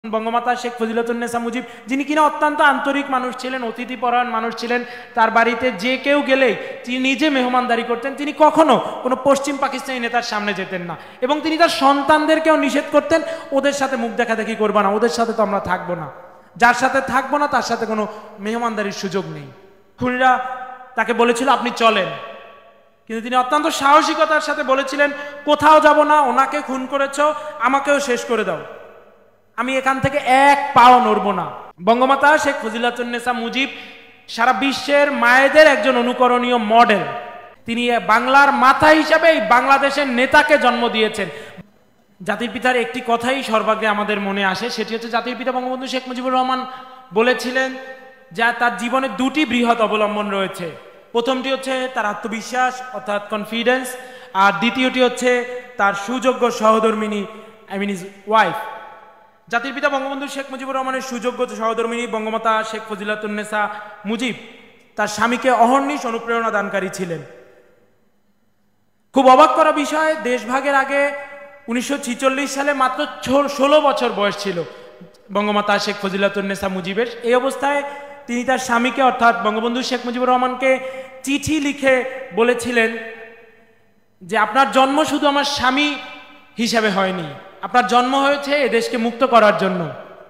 বঙ্গমাতা শেখ ফজিলাতুন্নেসা মুজিব, যিনি কিনা অত্যন্ত আন্তরিক মানুষ ছিলেন, অতিথিপরায়ণ মানুষ ছিলেন। তার বাড়িতে যে কেউ গেলেই তিনি নিজে মেহমানদারি করতেন। তিনি কখনো কোনো পশ্চিম পাকিস্তানি নেতার সামনে যেতেন না, এবং তিনি তার সন্তানদেরকেও নিষেধ করতেন, ওদের সাথে মুখ দেখাদেখি করবা না, ওদের সাথে তো আমরা থাকবো না, যার সাথে থাকবো না তার সাথে কোনো মেহমানদারির সুযোগ নেই। খুনিরা তাকে বলেছিল আপনি চলেন, কিন্তু তিনি অত্যন্ত সাহসিকতার সাথে বলেছিলেন কোথাও যাব না, ওনাকে খুন করেছ, আমাকেও শেষ করে দাও, আমি এখান থেকে এক পাও নড়ব না। বঙ্গমাতা শেখ ফজিলাতুন্নেসা মুজিব সারা বিশ্বের মায়েদের একজন অনুকরণীয় মডেল। তিনি বাংলার মাথা হিসাবে এই বাংলাদেশের নেতাকে জন্ম দিয়েছেন। জাতির পিতার একটি কথাই সর্বাগ্রে আমাদের মনে আসে, সেটি হচ্ছে জাতির পিতা বঙ্গবন্ধু শেখ মুজিবুর রহমান বলেছিলেন যে তার জীবনে দুটি বৃহৎ অবলম্বন রয়েছে। প্রথমটি হচ্ছে তার আত্মবিশ্বাস অর্থাৎ কনফিডেন্স, আর দ্বিতীয়টি হচ্ছে তার সুযোগ্য সহধর্মিণী, আই মিন ইজ ওয়াইফ। জাতির পিতা বঙ্গবন্ধু শেখ মুজিবুর রহমানের সুযোগ্য সহধর্মিণী বঙ্গমাতা শেখ ফজিলাতুন্নেসা মুজিব তার স্বামীকে অহর্নিশ অনুপ্রেরণা দানকারী ছিলেন। খুব অবাক করা বিষয়, দেশভাগের আগে 1946 সালে মাত্র 16 বছর বয়স ছিল বঙ্গমাতা শেখ ফজিলাতুন্নেসা মুজিবের। এই অবস্থায় তিনি তার স্বামীকে অর্থাৎ বঙ্গবন্ধু শেখ মুজিবুর রহমানকে চিঠি লিখে বলেছিলেন যে আপনার জন্ম শুধু আমার স্বামী হিসাবে হয়নি, আপনার জন্ম হয়েছে এ দেশকে মুক্ত করার জন্য।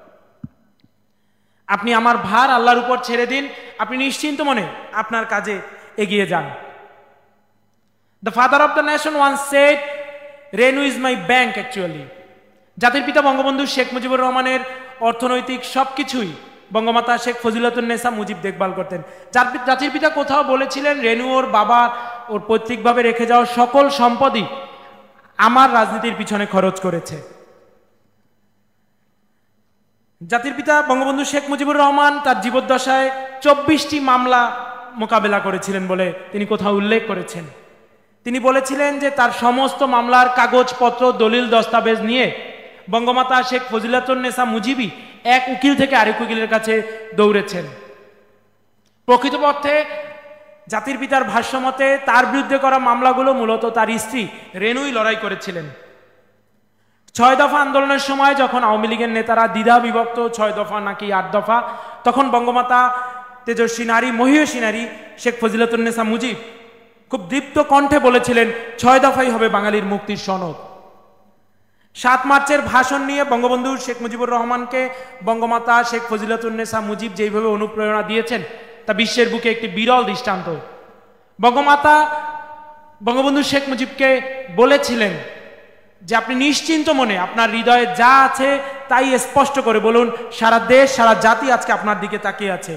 আপনি আমার ভার আল্লাহর উপর ছেড়ে দিন, আপনি নিশ্চিন্ত মনে আপনার কাজে এগিয়ে যান। The father of the nation once said, "Renu is my bank actually." জাতির পিতা বঙ্গবন্ধু শেখ মুজিবুর রহমানের অর্থনৈতিক সবকিছুই বঙ্গমাতা শেখ ফজিলাতুন্নেসা মুজিব দেখভাল করতেন। জাতির পিতা কোথাও বলেছিলেন রেনু ওর বাবা ওর পৈতৃকভাবে রেখে যাওয়া সকল সম্পদই আমার রাজনীতির পিছনে খরচ করেছে। জাতির পিতা বঙ্গবন্ধু শেখ মুজিবুর রহমান তার জীবদ্দশায় 24টি মামলা মোকাবেলা করেছিলেন বলে তিনি কোথাও উল্লেখ করেছেন। তিনি বলেছিলেন যে তার সমস্ত মামলার কাগজপত্র দলিল দস্তাবেজ নিয়ে বঙ্গমাতা শেখ ফজিলাতুন্নেসা মুজিবই এক উকিল থেকে আরেক উকিলের কাছে দৌড়েছেন। প্রকৃতপক্ষে জাতির পিতার ভাষ্যমতে তার বিরুদ্ধে করা মামলাগুলো মূলত তার স্ত্রী রেনুই লড়াই করেছিলেন। 6 দফা আন্দোলনের সময় যখন আওয়ামী লীগের নেতারা দ্বিধা বিভক্ত 6 দফা নাকি 8 দফা, তখন বঙ্গমাতা তেজস্বী নারী, মহীয়সী নারী শেখ ফজিলাতুন্নেসা মুজিব খুব দীপ্ত কণ্ঠে বলেছিলেন 6 দফাই হবে বাঙালির মুক্তির সনদ। 7 মার্চের ভাষণ নিয়ে বঙ্গবন্ধু শেখ মুজিবুর রহমানকে বঙ্গমাতা শেখ ফজিলাতুন্নেসা মুজিব যেইভাবে অনুপ্রেরণা দিয়েছেন তা বিশ্বের বুকে একটি বিরল দৃষ্টান্ত। বঙ্গমাতা বঙ্গবন্ধু শেখ মুজিবকে বলেছিলেন যে আপনি নিশ্চিন্ত মনে আপনার হৃদয়ে যা আছে তাই স্পষ্ট করে বলুন, সারা দেশ সারা জাতি আজকে আপনার দিকে তাকিয়ে আছে।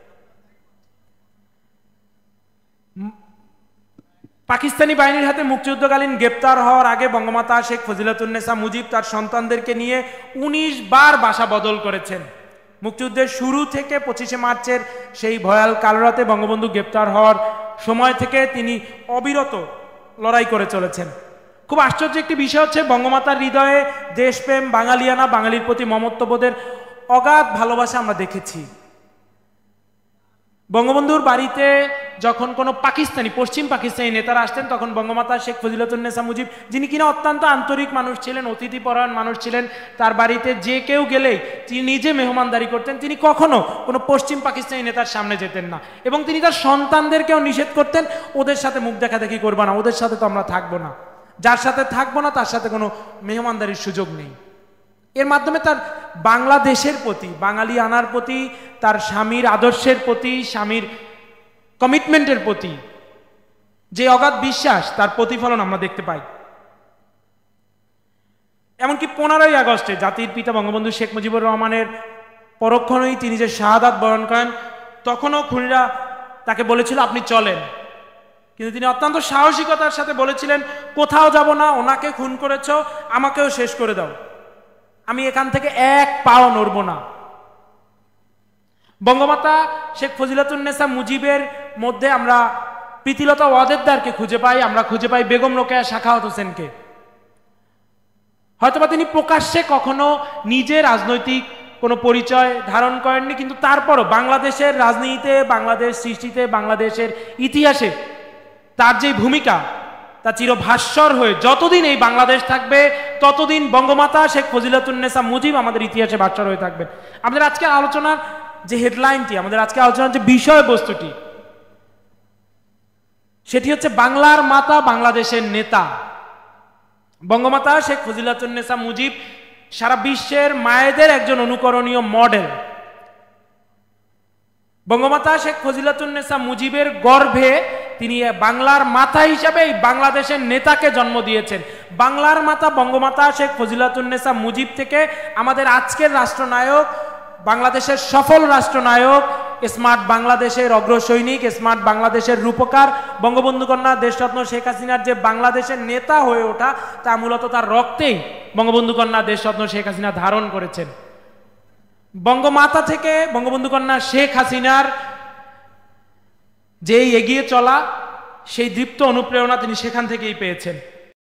পাকিস্তানি বাহিনীর হাতে মুক্তিযুদ্ধকালীন গ্রেপ্তার হওয়ার আগে বঙ্গমাতা শেখ ফজিলাতুন্নেসা মুজিব তার সন্তানদেরকে নিয়ে 19 বার বাসা বদল করেছেন। মুক্তিযুদ্ধের শুরু থেকে 25শে মার্চের সেই ভয়াল কালরাতে বঙ্গবন্ধু গ্রেপ্তার হওয়ার সময় থেকে তিনি অবিরত লড়াই করে চলেছেন। খুব আশ্চর্য একটি বিষয় হচ্ছে বঙ্গমাতার হৃদয়ে দেশপ্রেম, বাঙালিয়ানা, বাঙালির প্রতি মমত্ববোধের অগাধ ভালোবাসা আমরা দেখেছি। বঙ্গবন্ধুর বাড়িতে যখন কোনো পাকিস্তানি, পশ্চিম পাকিস্তানি নেতারা আসতেন তখন বঙ্গমাতা শেখ ফজিলাতুন্নেসা মুজিব, যিনি কিনা অত্যন্ত আন্তরিক মানুষ ছিলেন, অতিথিপরায়ণ মানুষ ছিলেন, তার বাড়িতে যে কেউ গেলেই তিনি নিজে মেহমানদারি করতেন। তিনি কখনো কোনো পশ্চিম পাকিস্তানি নেতার সামনে যেতেন না, এবং তিনি তার সন্তানদেরকেও নিষেধ করতেন ওদের সাথে মুখ দেখাদেখি করবা না, ওদের সাথে তো আমরা থাকবো না, যার সাথে থাকবো না তার সাথে কোনো মেহমানদারির সুযোগ নেই। এর মাধ্যমে তার বাংলাদেশের প্রতি, বাঙালি আনার প্রতি, তার স্বামীর আদর্শের প্রতি, স্বামীর কমিটমেন্টের প্রতি যে অগাধ বিশ্বাস তার প্রতিফলন আমরা দেখতে পাই। এমনকি 15ই আগস্টে জাতির পিতা বঙ্গবন্ধু শেখ মুজিবুর রহমানের পরক্ষণেই তিনি যে শাহাদাত বরণ করেন, তখনও খুনিরা তাকে বলেছিল আপনি চলেন, কিন্তু তিনি অত্যন্ত সাহসিকতার সাথে বলেছিলেন কোথাও যাব না, ওনাকে খুন করেছ, আমাকেও শেষ করে দাও, আমি এখান থেকে এক পাও নড়ব না। বঙ্গমাতা শেখ ফজিলাতুন্নেসা মুজিবের মধ্যে আমরা প্রীতিলতা ওয়াদেদারকে খুঁজে পাই, আমরা খুঁজে পাই বেগম রোকেয়া সাখাওয়াত হোসেনকে। হয়তোবা তিনি প্রকাশ্যে কখনো নিজে রাজনৈতিক কোনো পরিচয় ধারণ করেননি, কিন্তু তারপরও বাংলাদেশের রাজনীতিতে, বাংলাদেশ সৃষ্টিতে, বাংলাদেশের ইতিহাসে তার যে ভূমিকা তা চিরভাস্বর হয়ে যতদিন এই বাংলাদেশ থাকবে ততদিন বঙ্গমাতা শেখ ফজিলাতুন্নেসা মুজিব আমাদের ইতিহাসে বাচ্চা হয়ে থাকবেন। আমাদের আজকের আলোচনার যে হেডলাইনটি, আমাদের আজকে আলোচনার যে বিষয়বস্তুটি, সেটি হচ্ছে বাংলার মাতা, বাংলাদেশের নেতা। বঙ্গমাতা শেখ ফজিলাতুন্নেসা মুজিব সারা বিশ্বের মায়েদের একজন অনুকরণীয় মডেল। বঙ্গমাতা শেখ ফজিলাতুন্নেসা মুজিবের গর্ভে তিনি বাংলার মাতা হিসাবে এই বাংলাদেশের নেতাকে জন্ম দিয়েছেন। বাংলার মাতা বঙ্গমাতা শেখ ফজিলাতুন্নেসা মুজিব থেকে আমাদের আজকের রাষ্ট্রনায়ক, বাংলাদেশের সফল রাষ্ট্রনায়ক, স্মার্ট বাংলাদেশের অগ্রসৈনিক, স্মার্ট বাংলাদেশের রূপকার, বঙ্গবন্ধু কন্যা দেশরত্ন শেখ হাসিনার যে বাংলাদেশের নেতা হয়ে ওঠা, তা মূলত তার রক্তেই বঙ্গবন্ধু কন্যা দেশরত্ন শেখ হাসিনা ধারণ করেছেন। বঙ্গমাতা থেকে বঙ্গবন্ধু কন্যা শেখ হাসিনার যেই এগিয়ে চলা, সেই দীপ্ত অনুপ্রেরণা তিনি সেখান থেকেই পেয়েছেন।